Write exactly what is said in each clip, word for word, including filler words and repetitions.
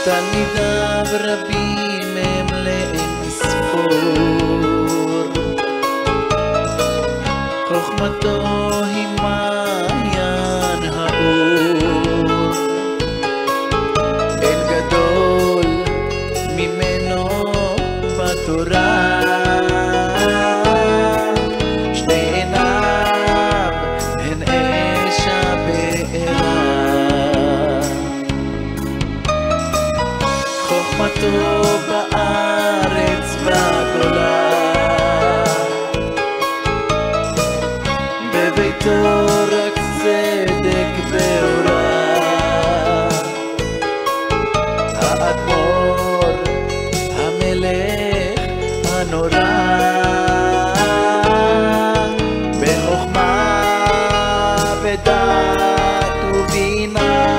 תלמידיו רבים הם לאין ספור, חוכמתו היא מעיין האור, אין גדול ממנו בתורה, שתי עיניו הן אש הבארה, חוכמתו בארץ בגולה, בביתו רק צדק ואורה, האדמו"ר המלך הנורא, בחוכמה בדעת ובינה,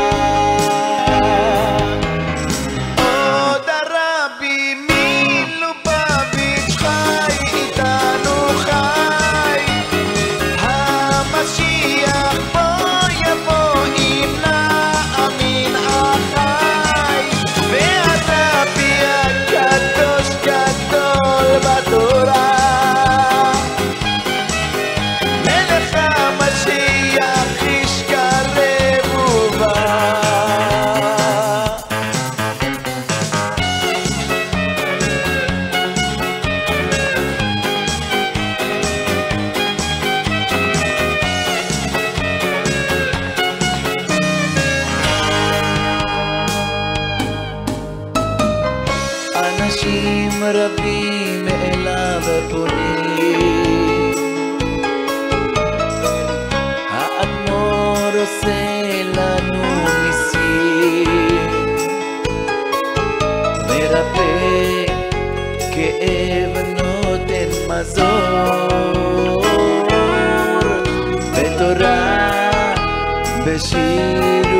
עוד הרבי מלובביץ' חי איתנו חי, המשיח בוא יבוא אם נאמין אחי, והרבי הקדוש גדול בתורה, מלך המשיח איש קרב ובא. אנשים רבים אליו פונים, האדמו"ר עושה לנו ניסים, מרפא כאב נותן מזור, בתורה בשיר